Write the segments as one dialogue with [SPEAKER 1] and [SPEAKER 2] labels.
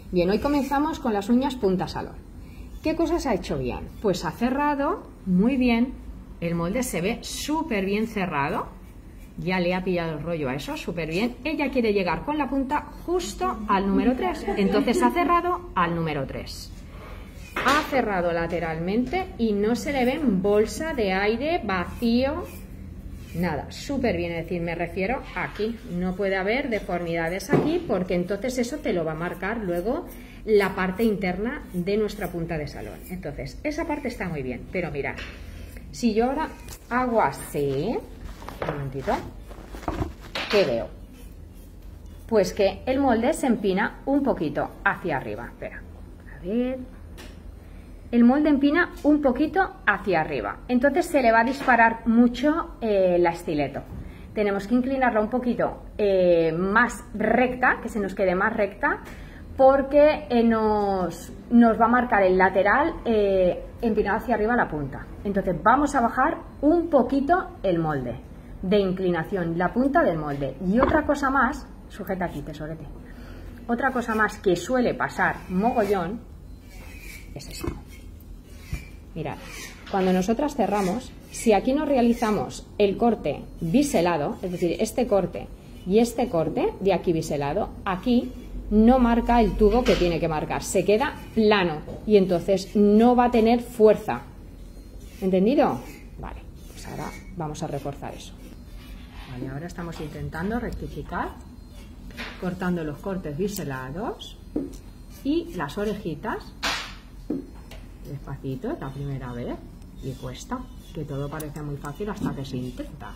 [SPEAKER 1] Bien, hoy comenzamos con las uñas punta salón. ¿Qué cosas ha hecho bien? Pues ha cerrado muy bien, el molde se ve súper bien cerrado, ya le ha pillado el rollo a eso, súper bien. Ella quiere llegar con la punta justo al número 3, entonces ha cerrado al número 3. Ha cerrado lateralmente y no se le ve bolsa de aire vacío, nada, súper bien, es decir, me refiero aquí, no puede haber deformidades aquí porque entonces eso te lo va a marcar luego la parte interna de nuestra punta de salón. Entonces, esa parte está muy bien, pero mirad, si yo ahora hago así, un momentito, ¿qué veo? Pues que el molde se empina un poquito hacia arriba, espera, a ver... El molde empina un poquito hacia arriba, entonces se le va a disparar mucho la estileto. Tenemos que inclinarla un poquito más recta, que se nos quede más recta, porque nos va a marcar el lateral empinado hacia arriba la punta. Entonces vamos a bajar un poquito el molde de inclinación, la punta del molde. Y otra cosa más, sujeta aquí, tesorete, otra cosa más que suele pasar mogollón es esto. Mirad, cuando nosotras cerramos, si aquí nos realizamos el corte biselado, es decir, este corte y este corte de aquí biselado, aquí no marca el tubo que tiene que marcar, se queda plano y entonces no va a tener fuerza. ¿Entendido? Vale, pues ahora vamos a reforzar eso. Vale, ahora estamos intentando rectificar, cortando los cortes biselados y las orejitas. Despacito, es la primera vez y cuesta, que todo parece muy fácil hasta que se intenta.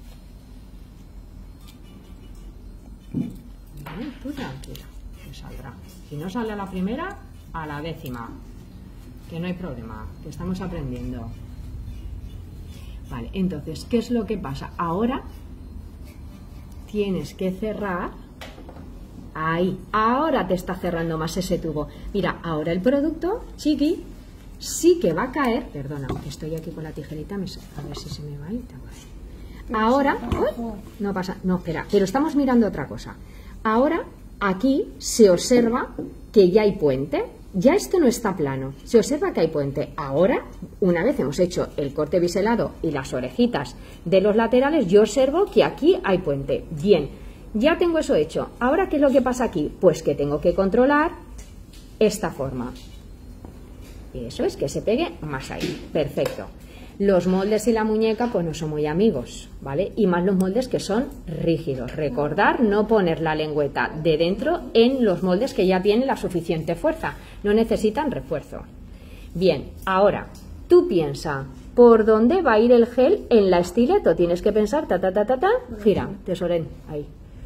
[SPEAKER 1] Bien, tú tranquila, que saldrá. Si no sale a la primera, a la 10ª, que no hay problema, que estamos aprendiendo. Vale, entonces, ¿qué es lo que pasa? Ahora tienes que cerrar. Ahí, ahora te está cerrando más ese tubo. Mira, ahora el producto, chiqui, sí que va a caer, perdona, que estoy aquí con la tijerita, a ver si se me va a ir. Ahora, uy, no pasa, no, espera, pero estamos mirando otra cosa. Ahora, aquí se observa que ya hay puente, ya esto no está plano, se observa que hay puente. Ahora, una vez hemos hecho el corte biselado y las orejitas de los laterales, yo observo que aquí hay puente. Bien, ya tengo eso hecho. Ahora, ¿qué es lo que pasa aquí? Pues que tengo que controlar esta forma. Eso es, que se pegue más ahí. Perfecto. Los moldes y la muñeca pues no son muy amigos, ¿vale? Y más los moldes que son rígidos. Recordar no poner la lengüeta de dentro en los moldes que ya tienen la suficiente fuerza. No necesitan refuerzo. Bien, ahora, tú piensa, ¿por dónde va a ir el gel en la estileto? Tienes que pensar, gira, tesorén, ahí.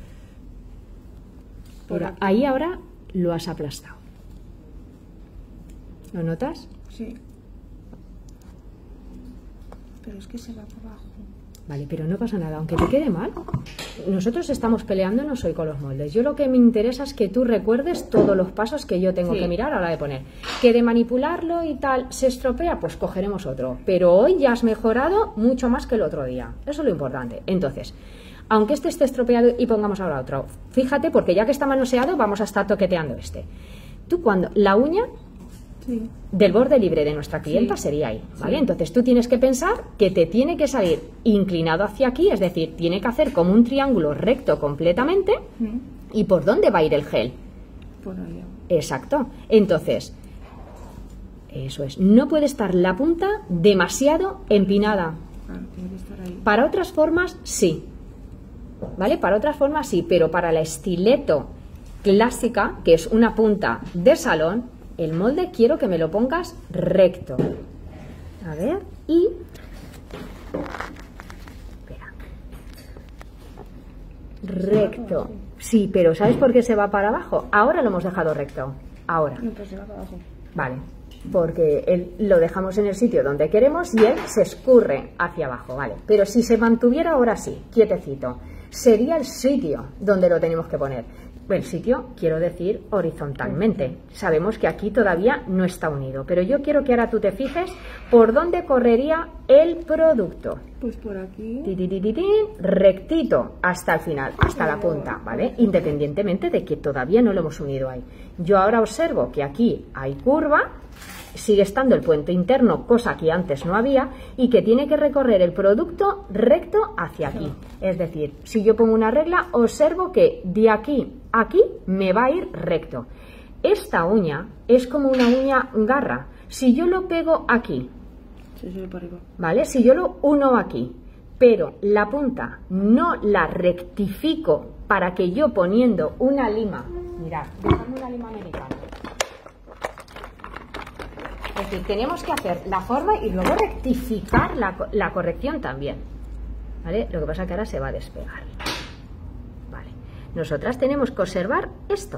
[SPEAKER 1] Pero ahí ahora lo has aplastado. ¿Lo notas?
[SPEAKER 2] Sí. Pero es que se va por abajo.
[SPEAKER 1] Vale, pero no pasa nada, aunque te quede mal. Nosotros estamos peleándonos hoy con los moldes. Yo lo que me interesa es que tú recuerdes todos los pasos que yo tengo que mirar a la hora de poner. Que de manipularlo y tal se estropea, pues cogeremos otro. Pero hoy ya has mejorado mucho más que el otro día. Eso es lo importante. Entonces, aunque este esté estropeado y pongamos ahora otro, fíjate, porque ya que está manoseado, vamos a estar toqueteando este. Tú cuando la uña... Sí. Del borde libre de nuestra clienta sería ahí, ¿vale? Sí. Entonces tú tienes que pensar que te tiene que salir inclinado hacia aquí, es decir, tiene que hacer como un triángulo recto completamente. ¿Y por dónde va a ir el gel?
[SPEAKER 2] Por ahí.
[SPEAKER 1] Exacto. Entonces, eso es, no puede estar la punta demasiado empinada.
[SPEAKER 2] Claro, tiene que estar ahí.
[SPEAKER 1] Para otras formas, sí, ¿vale? Para otras formas sí, pero para la estileto clásica, que es una punta de salón, el molde quiero que me lo pongas recto. A ver, y... Espera. Recto. Sí, pero ¿sabes por qué se va para abajo? Ahora lo hemos dejado recto. Ahora.
[SPEAKER 2] No, pues se va para abajo.
[SPEAKER 1] Vale, porque lo dejamos en el sitio donde queremos y él se escurre hacia abajo, vale. Pero si se mantuviera ahora sí, quietecito, sería el sitio donde lo tenemos que poner. el sitio, quiero decir, horizontalmente. Sabemos que aquí todavía no está unido, pero yo quiero que ahora tú te fijes por dónde correría el producto.
[SPEAKER 2] Pues por aquí.
[SPEAKER 1] Rectito hasta el final, hasta la punta, ¿vale? Independientemente de que todavía no lo hemos unido ahí. Yo ahora observo que aquí hay curva, sigue estando el puente interno, cosa que antes no había, y que tiene que recorrer el producto recto hacia aquí. Es decir, si yo pongo una regla, observo que de aquí a aquí me va a ir recto. Esta uña es como una uña garra. Si yo lo pego aquí,
[SPEAKER 2] se sube para arriba.
[SPEAKER 1] ¿vale? Si yo lo uno aquí, pero la punta no la rectifico para que yo poniendo una lima, mirad, dejadme una lima americana. Es decir, tenemos que hacer la forma y luego rectificar la corrección también, ¿vale? Lo que pasa es que ahora se va a despegar. Vale. Nosotras tenemos que observar esto,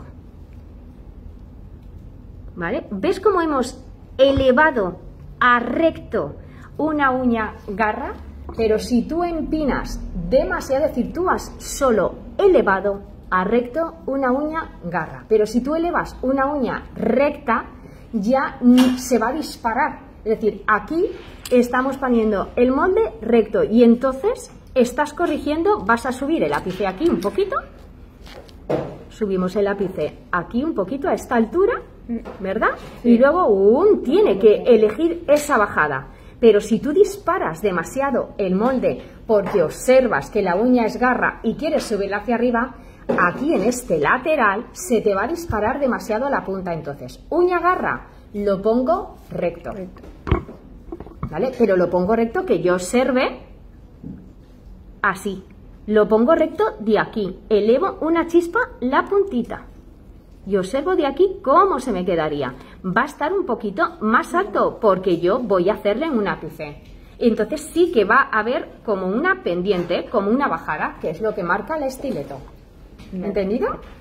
[SPEAKER 1] ¿vale? ¿Ves cómo hemos elevado a recto una uña garra? Pero si tú empinas demasiado, es decir, tú has solo elevado a recto una uña garra, pero si tú elevas una uña recta, ya se va a disparar. Es decir, aquí estamos poniendo el molde recto y entonces estás corrigiendo, vas a subir el ápice aquí un poquito, subimos el ápice aquí un poquito a esta altura, ¿verdad? Sí. Y luego tiene que elegir esa bajada. Pero si tú disparas demasiado el molde porque observas que la uña es garra y quieres subirla hacia arriba, aquí en este lateral se te va a disparar demasiado la punta. Entonces, uña garra, lo pongo recto, ¿vale? Pero lo pongo recto que yo observe así. Lo pongo recto de aquí, elevo una chispa la puntita y observo de aquí cómo se me quedaría. Va a estar un poquito más alto porque yo voy a hacerle en un ápice. Entonces sí que va a haber como una pendiente, como una bajada, que es lo que marca el estileto. ¿Entendido?